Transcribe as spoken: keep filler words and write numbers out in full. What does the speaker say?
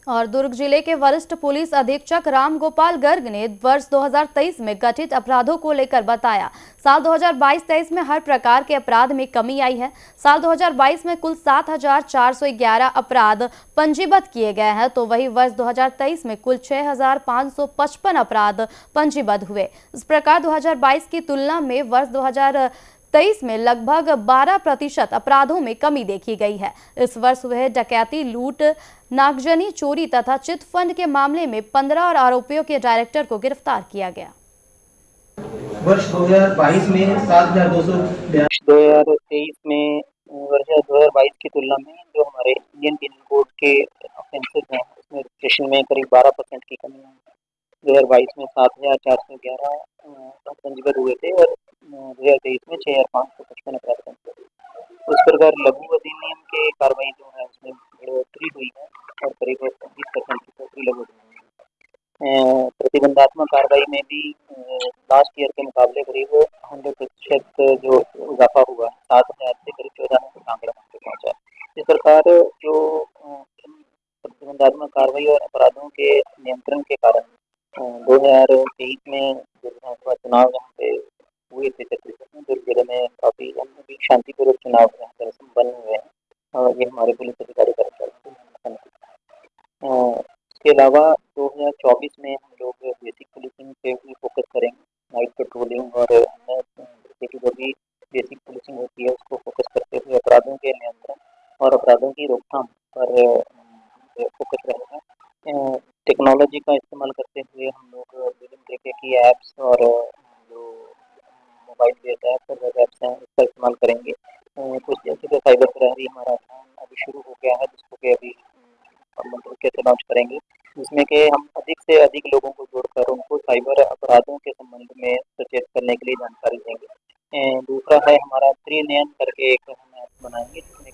और दुर्ग जिले के वरिष्ठ पुलिस अधीक्षक राम गोपाल गर्ग ने वर्ष दो हज़ार तेईस में गठित अपराधों को लेकर बताया, साल दो हज़ार बाईस तेईस में हर प्रकार के अपराध में कमी आई है। साल दो हज़ार बाईस में कुल सात हजार चार सौ ग्यारह अपराध पंजीबद्ध किए गए हैं, तो वही वर्ष दो हज़ार तेईस में कुल छह हजार पाँच सौ पचपन अपराध पंजीबद्ध हुए। इस प्रकार दो हज़ार बाईस की तुलना में वर्ष दो हज़ार तेईस में लगभग बारह प्रतिशत अपराधों में कमी देखी गई है। इस वर्ष हुए डकैती, लूट, नागजनी, चोरी तथा चिट फंड के मामले में पंद्रह और आरोपियों के डायरेक्टर को गिरफ्तार किया गया। वर्ष दो हज़ार बाईस में सात हजार दो सौ दो हज़ार तेईस में वर्ष दो हज़ार बाईस की तुलना में जो हमारे इंडियन पिनल कोड के ऑफेंसेस हैं उसमें रजिस्ट्रेशन में करीब बारह परसेंट की कमी है। दो हज़ार बाईस में सात हजार चार सौ ग्यारह पंजीबद्ध हुए थे और दो हज़ार तेईस में छः हजार पाँच सौ पचपन अपराध पंजीबद्ध हुए। उस प्रकार लघु अधिनियम के कार्रवाई जो है उसमें बढ़ोतरी हुई है और करीब बीस परसेंट की बढ़ोतरी लघु अधिनियम। प्रतिबंधात्मक कार्रवाई में भी लास्ट ईयर के मुकाबले करीब हंड्रेड प्रतिशत जो इजाफा हुआ, सात हजार से करीब चौदह सौ आंकड़ा पहुँचा। इस प्रकार जो प्रतिबंधात्मक कार्रवाई और अपराधों के नियंत्रण के कारण दो हज़ार तेईस में जो विधानसभा चुनाव यहाँ पे हुए थे छत्तीसगढ़ में, दुर्ग जिले में काफ़ी भी शांतिपूर्वक चुनाव यहाँ पर संपन्न हुए हैं और ये हमारे पुलिस अधिकारी कर्मचारी। इसके अलावा दो हज़ार चौबीस में हम लोग बेसिक पुलिसिंग पे भी फोकस करेंगे, नाइट पेट्रोलिंग और अन्य जो भी बेसिक पुलिसिंग होती है उसको फोकस करते हुए अपराधों के नियंत्रण और अपराधों की रोकथाम पर फोकस रहेगा। टेक्नोलॉजी का इस्तेमाल करते हुए हम लोग विभिन्न तरीके की ऐप्स और जो मोबाइल बेस्ड ऐप्स और वेब ऐप्स हैं उसका इस्तेमाल करेंगे। कुछ जैसे कि साइबर प्रहरी हमारा अभियान अभी शुरू हो गया है, जिसको कि अभी मंत्री के से लॉन्च करेंगे, जिसमें कि हम अधिक से अधिक लोगों को जोड़कर उनको साइबर अपराधों के संबंध में सचेत करने के लिए जानकारी देंगे। दूसरा है हमारा त्रिनयन करके एक हम ऐप बनाएंगे जिसमें